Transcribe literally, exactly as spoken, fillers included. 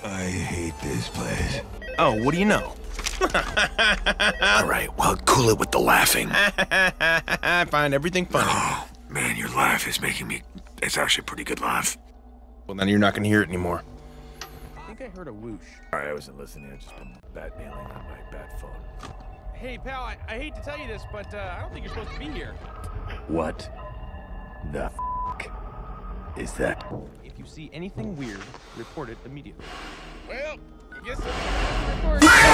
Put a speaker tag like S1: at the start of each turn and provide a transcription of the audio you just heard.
S1: I hate this place.
S2: Oh, what do you know?
S1: All right, well, cool it with the laughing.
S2: I find everything funny.
S1: Oh, man, your laugh is making me... It's actually a pretty good laugh.
S2: Well, then you're not gonna hear it anymore.
S3: I think I heard a whoosh.
S1: All right, I wasn't listening. I've just been bat-mailing on my bat phone.
S3: Hey, pal, I, I hate to tell you this, but uh, I don't think you're supposed to be here.
S1: What the f*** is that?
S3: If you see anything weird, report it immediately. Well, I guess...